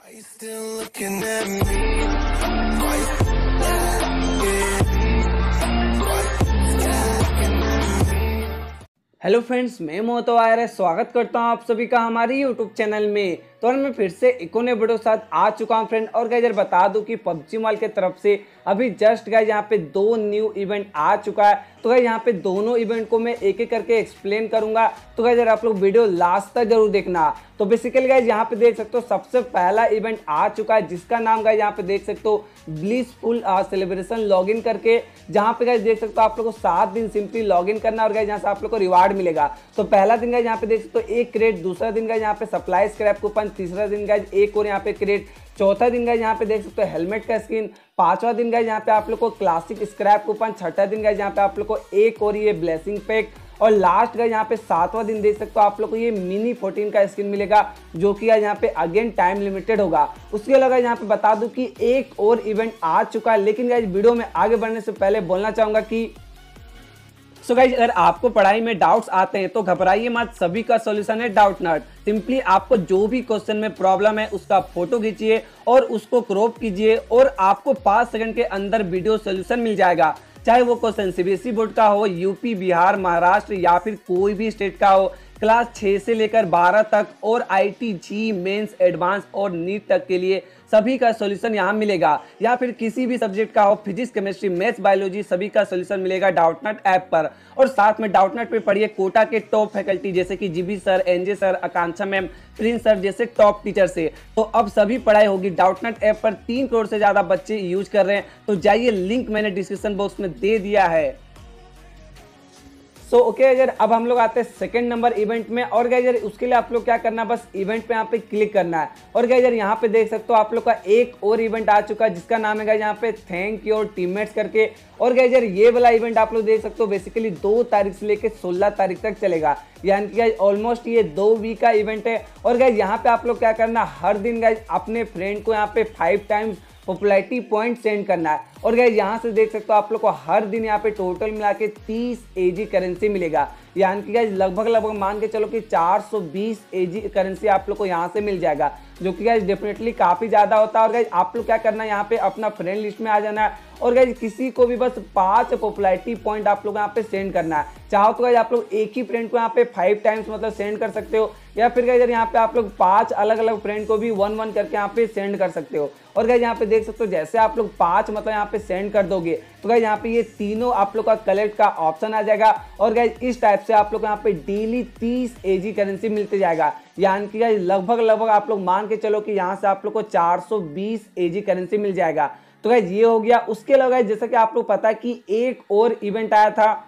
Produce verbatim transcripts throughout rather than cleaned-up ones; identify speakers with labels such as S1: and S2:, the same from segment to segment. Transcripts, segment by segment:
S1: Are you still looking at me? Are you still looking at me?
S2: Hello friends, मैं मोहतो आयर स्वागत करता हूं आप सभी का हमारे यूट्यूब चैनल में। तो मैं फिर से एक और नए वीडियो के साथ आ चुका हूं फ्रेंड। और गाइस बता दूं कि पबजी मॉल के तरफ से अभी जस्ट गाइस यहाँ पे दो न्यू इवेंट आ चुका है। तो गाइस यहाँ पे दोनों इवेंट को मैं एक एक करके एक्सप्लेन करूंगा। तो गाइस आप लोग वीडियो लास्ट तक जरूर देखना। तो बेसिकली गाइस यहाँ पे देख सकते हो सबसे पहला इवेंट आ चुका है, जिसका नाम गाइस यहाँ पे देख सकते हो ब्लिसफुल सेलिब्रेशन लॉगिन करके, जहाँ पे गाइस देख सकते हो आप लोग को सात दिन सिंपली लॉगिन करना और गाइस यहाँ से आप लोग को रिवार्ड मिलेगा। तो पहला दिन गाइस यहाँ पे देख सकते हो एक क्रेट, दूसरा दिन गाइस यहाँ पे सप्लाई स्क्रैप कूपन, तीसरा दिन गाइस एक और यहाँ पे क्रेट, चौथा दिन गाइस यहाँ पे देख सकते हो हेलमेट का स्किन, पांचवा दिन गाइस यहाँ पे आप लोग को क्लासिक स्क्रैप कूपन, छठा दिन गाइस यहाँ पे आप लोग को एक और ये ब्लेसिंग पैक, और लास्ट गाइस यहाँ पे सातवां दिन देख सकते हो आप लोग को ये मिनी फोर्टीन का स्किन मिलेगा, जो कि यहाँ पे अगेन टाइम लिमिटेड होगा। उसके अलावा यहाँ पे बता दूं कि एक और इवेंट आ चुका है, लेकिन गाइस वीडियो में आगे बढ़ने से पहले बोलना चाहूंगा कि सो गाइस अगर आपको पढ़ाई में डाउट्स आते हैं तो घबराइए मत, सभी का सॉल्यूशन है डाउट नट। सिंपली आपको जो भी क्वेश्चन में प्रॉब्लम है उसका फोटो खींचिए और उसको क्रॉप कीजिए और आपको पाँच सेकंड के अंदर वीडियो सॉल्यूशन मिल जाएगा। चाहे वो क्वेश्चन सीबीएसई बोर्ड का हो, यूपी, बिहार, महाराष्ट्र या फिर कोई भी स्टेट का हो, क्लास छह से लेकर बारह तक और आईटी, जी, मेंस, एडवांस और नीट तक के लिए सभी का सॉल्यूशन यहाँ मिलेगा। या फिर किसी भी सब्जेक्ट का हो, फिजिक्स, केमिस्ट्री, मैथ्स, बायोलॉजी, सभी का सॉल्यूशन मिलेगा डाउटनट ऐप पर। और साथ में डाउटनट पे पढ़िए कोटा के टॉप फैकल्टी जैसे कि G B sir, N J sir, Akanksha ma'am, prince sir जैसे टॉप टीचर से। तो अब सभी पढ़ाई होगी डाउटनट ऐप पर। तीन करोड़ से ज्यादा बच्चे यूज कर रहे हैं। तो जाइए, लिंक मैंने डिस्क्रिप्शन बॉक्स में दे दिया है। सो ओके अगर अब हम लोग आते हैं सेकंड नंबर इवेंट में। और गाइजर उसके लिए आप लोग क्या करना है, बस इवेंट पे यहाँ पे क्लिक करना है। और गाइजर यहाँ पे देख सकते हो आप लोग का एक और इवेंट आ चुका है, जिसका नाम है गाइज यहाँ पे थैंक योर टीममेट्स करके। और गाइजर ये वाला इवेंट आप लोग देख सकते हो बेसिकली दो तारीख से लेकर सोलह तारीख तक चलेगा, यानी कि गाइज ऑलमोस्ट ये दो वीक का इवेंट है। और गाइज यहाँ पे आप लोग क्या करना, हर दिन गाइज अपने फ्रेंड को यहाँ पे five times popularity point send करना है। और गाइस यहाँ से देख सकते हो आप लोग को हर दिन यहाँ पे टोटल मिला के तीस एजी करेंसी मिलेगा, यानी कि गाइस लगभग लगभग मान के चलो कि चार सौ बीस एजी करेंसी आप लोग को यहाँ से मिल जाएगा, जो कि गाइस डेफिनेटली काफी ज्यादा होता है। और गाइस आप लोग क्या करना है, यहाँ पे अपना फ्रेंड लिस्ट में आ जाना है और गाइस किसी को भी बस पांच पॉपुलैरिटी पॉइंट आप लोग यहाँ पे सेंड करना है। चाहो तो गाइस आप लोग एक ही फ्रेंड को यहाँ पे फाइव टाइम्स मतलब सेंड कर सकते हो, या फिर गाइस यहाँ पे आप लोग पांच अलग अलग फ्रेंड को भी वन वन करके यहाँ पे सेंड कर सकते हो। और गाइस यहाँ पे देख सकते हो जैसे आप लोग पांच मतलब यहाँ पे सेंड कर दोगे तो गाइस यहाँ पे ये तीनों आप लोग का कलेक्ट का ऑप्शन आ जाएगा। और गाइस इस टाइप से आप लोग यहाँ पे डेली तीस एजी करेंसी मिलते जाएगा, यानी कि गाइस लगभग लगभग आप लोग मान के चलो कि यहाँ से आप लोग को चार सौ बीस एजी करेंसी मिल जाएगा। तो गाइस ये हो गया। उसके अलावा गाइस जैसा कि आप लोग पता है कि एक और इवेंट आया था,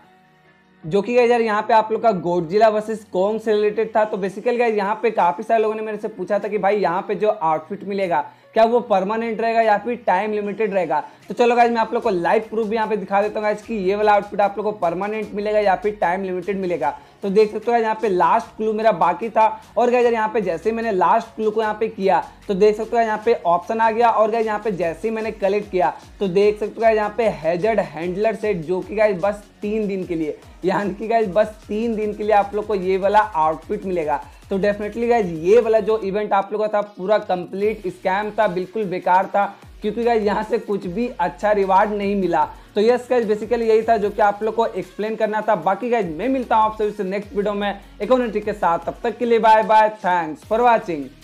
S2: जो कि गाइस यार यहाँ पे आप लोग का गोडजिला वर्सेस कॉन्ग से रिलेटेड था। तो बेसिकली गाइस यहाँ पे काफी सारे लोगों ने मेरे से पूछा था कि भाई यहाँ पे जो आउटफिट मिलेगा क्या वो परमानेंट रहेगा या फिर टाइम लिमिटेड रहेगा। तो चलो गाइस मैं आप लोग को लाइव प्रूफ भी यहाँ पे दिखा देता हूँ गाइस कि ये वाला आउटफिट आप लोग को परमानेंट मिलेगा या फिर टाइम लिमिटेड मिलेगा। तो देख सकते हो यहाँ पे लास्ट क्लू मेरा बाकी था। और गाइस यहाँ पे जैसे मैंने लास्ट क्लू को यहाँ पे किया तो देख सकते हो यहाँ पे ऑप्शन आ गया। और गाइस यहाँ पे जैसे ही मैंने कलेक्ट किया तो देख सकते हो यहाँ पे हैजर्ड हैंडलर सेट, जो कि गाइस बस तीन दिन के लिए, यानी कि गाइस बस तीन दिन के लिए आप लोग को ये वाला आउटफिट मिलेगा। तो डेफिनेटली गाइस ये वाला जो इवेंट आप लोगों का था पूरा कंप्लीट स्कैम था, बिल्कुल बेकार था, क्योंकि गाइस यहाँ से कुछ भी अच्छा रिवार्ड नहीं मिला। तो यस गाइस बेसिकली यही था जो कि आप लोग को एक्सप्लेन करना था। बाकी गाइस मैं मिलता हूँ आप सभी से नेक्स्ट वीडियो में एक और ट्रिक के साथ। तब तक के लिए bye bye, thanks for watching.